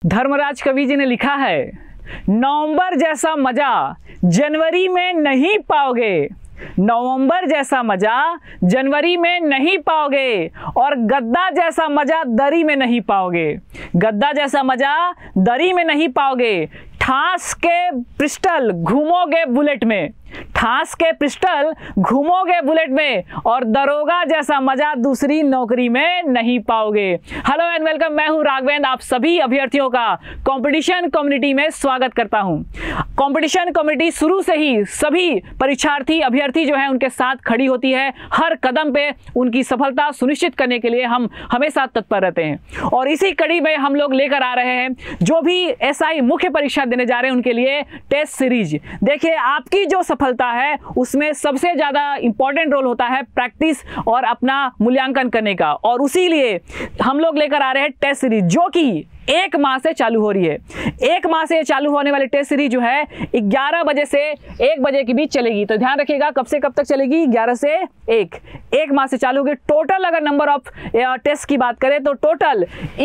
धर्मराज कवि जी ने लिखा है, नवंबर जैसा मजा जनवरी में नहीं पाओगे, नवंबर जैसा मजा जनवरी में नहीं पाओगे, और गद्दा जैसा मजा दरी में नहीं पाओगे, गद्दा जैसा मजा दरी में नहीं पाओगे। ठास के पिस्टल घूमोगे बुलेट में, ठास के पिस्टल घूमोगे बुलेट में, और दरोगा जैसा मजा दूसरी नौकरी में नहीं पाओगे। हेलो एंड वेलकम, मैं हूं राघवेंद्र, आप सभी अभ्यर्थियों का कंपटीशन कम्युनिटी में स्वागत करता हूं। कंपटीशन कम्युनिटी शुरू से ही सभी परीक्षार्थी अभ्यर्थी जो है उनके साथ खड़ी होती है, हर कदम पे उनकी सफलता सुनिश्चित करने के लिए हम हमेशा तत्पर रहते हैं। और इसी कड़ी में हम लोग लेकर आ रहे हैं जो भी एसआई मुख्य परीक्षा देने जा रहे हैं उनके लिए टेस्ट सीरीज। देखिए, आपकी जो सफलता है उसमें सबसे ज्यादा इंपॉर्टेंट रोल होता है प्रैक्टिस और अपना मूल्यांकन करने का, और उसी लिए हम लोग लेकर आ रहे हैं टेस्ट सीरीज जो कि 1 माह से चालू हो रही है। 1 माह से चालू होने वाली टेस्ट सीरीज जो है 11 बजे से 1 बजे के बीच चलेगी। तो ध्यान रखिएगा, कब से कब तक चलेगी? 11 से 1 माह से चालू होगी। टोटल अगर नंबर ऑफ टेस्ट की बात करें तो टोटल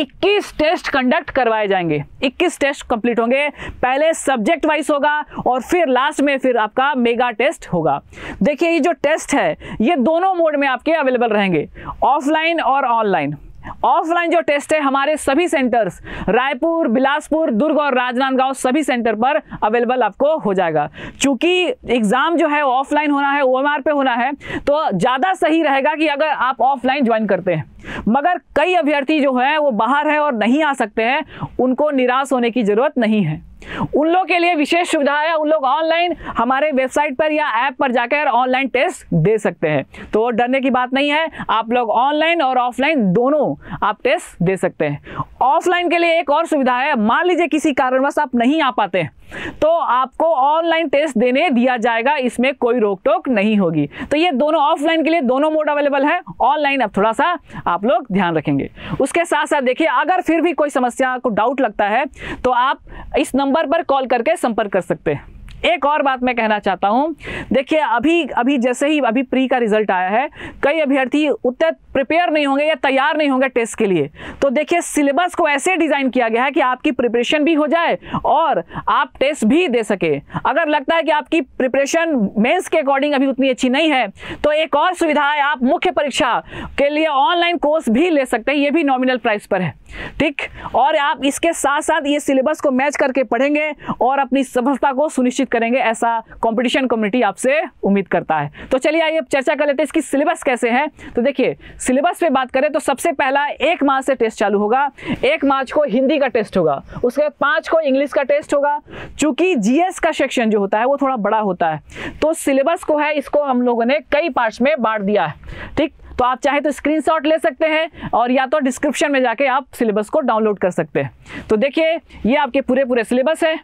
21 टेस्ट कंडक्ट करवाए जाएंगे। 21 टेस्ट कंप्लीट होंगे। पहले सब्जेक्ट वाइज होगा और फिर लास्ट में फिर आपका मेगा टेस्ट होगा। देखिए, ये जो टेस्ट है ये दोनों मोड में आपके अवेलेबल रहेंगे, ऑफलाइन और ऑनलाइन। ऑफलाइन जो टेस्ट है हमारे सभी सेंटर्स रायपुर, बिलासपुर, दुर्ग और राजनांदगांव सभी सेंटर पर अवेलेबल आपको हो जाएगा। चूंकि एग्जाम जो है ऑफलाइन होना है, ओएमआर पे होना है, तो ज़्यादा सही रहेगा कि अगर आप ऑफलाइन ज्वाइन करते हैं। मगर कई अभ्यर्थी जो है वो बाहर है और नहीं आ सकते हैं, उनको निराश होने की जरूरत नहीं है। उन लोग के लिए विशेष सुविधा है, उन लोग ऑनलाइन हमारे वेबसाइट पर या ऐप पर जाकर ऑनलाइन टेस्ट दे सकते हैं। तो डरने की बात नहीं है, आप लोग ऑनलाइन और ऑफलाइन दोनों आप टेस्ट दे सकते हैं। ऑफलाइन के लिए एक और सुविधा है, मान लीजिए किसी कारणवश आप नहीं आ पाते तो आपको ऑनलाइन टेस्ट देने दिया जाएगा, इसमें कोई रोक टोक नहीं होगी। तो ये दोनों ऑफलाइन के लिए दोनों मोड अवेलेबल है, ऑनलाइन अब थोड़ा सा आप लोग ध्यान रखेंगे। उसके साथ साथ देखिए, अगर फिर भी कोई समस्या को डाउट लगता है तो आप इस नंबर पर कॉल करके संपर्क कर सकते हैं। एक और बात मैं कहना चाहता हूं, देखिए अभी जैसे ही अभी प्री का रिजल्ट आया है, कई अभ्यर्थी उतने प्रिपेयर नहीं होंगे या तैयार नहीं होंगे टेस्ट के लिए। तो देखिए, सिलेबस को ऐसे डिजाइन किया गया है कि आपकी प्रिपरेशन भी हो जाए और आप टेस्ट भी दे सके। अगर लगता है कि आपकी प्रिपरेशन मेंस के अकॉर्डिंग अभी उतनी अच्छी नहीं है तो एक और सुविधा है, आप मुख्य परीक्षा के लिए ऑनलाइन कोर्स भी ले सकते हैं, ये भी नॉमिनल प्राइस पर है, ठीक। और आप इसके साथ साथ ये सिलेबस को मैच करके पढ़ेंगे और अपनी सफलता को सुनिश्चित करेंगे, ऐसा कंपटीशन कम्युनिटी आपसे उम्मीद करता है। तो चलिए आइए चर्चा कर लेते हैं इसकी सिलेबस कैसे है। तो देखिए, सिलेबस पे बात करें तो सबसे पहला 1 मार्च से टेस्ट चालू होगा। 1 मार्च को हिंदी का टेस्ट होगा, उसके बाद 5 को इंग्लिश का टेस्ट होगा। चूंकि जीएस का सेक्शन जो होता है वो थोड़ा बड़ा होता है, तो सिलेबस को है इसको हम लोगों ने कई पार्ट्स में बांट दिया है, ठीक। तो आप चाहे तो स्क्रीनशॉट ले सकते हैं और या तो डिस्क्रिप्शन में जाके आप सिलेबस को डाउनलोड कर सकते हैं। तो देखिए, ये आपके पूरे सिलेबस है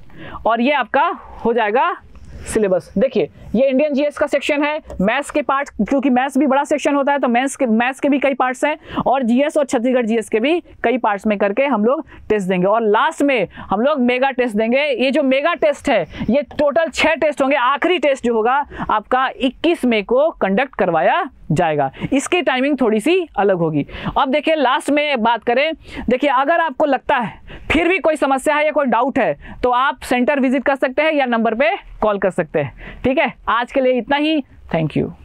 और ये आपका हो जाएगा सिलेबस। देखिए, ये इंडियन जीएस का सेक्शन है, मैथ्स के पार्ट, क्योंकि मैथ्स भी बड़ा सेक्शन होता है तो मैथ्स के भी कई पार्ट्स हैं, और जीएस और छत्तीसगढ़ जीएस के भी कई पार्ट्स में करके हम लोग टेस्ट देंगे। और लास्ट में हम लोग मेगा टेस्ट देंगे। ये जो मेगा टेस्ट है ये टोटल 6 टेस्ट होंगे। आखिरी टेस्ट जो होगा आपका 21 मई को कंडक्ट करवाया जाएगा, इसकी टाइमिंग थोड़ी सी अलग होगी। अब देखिए, लास्ट में बात करें, देखिए अगर आपको लगता है फिर भी कोई समस्या है या कोई डाउट है तो आप सेंटर विजिट कर सकते हैं या नंबर पे कॉल कर सकते हैं, ठीक है। आज के लिए इतना ही, थैंक यू।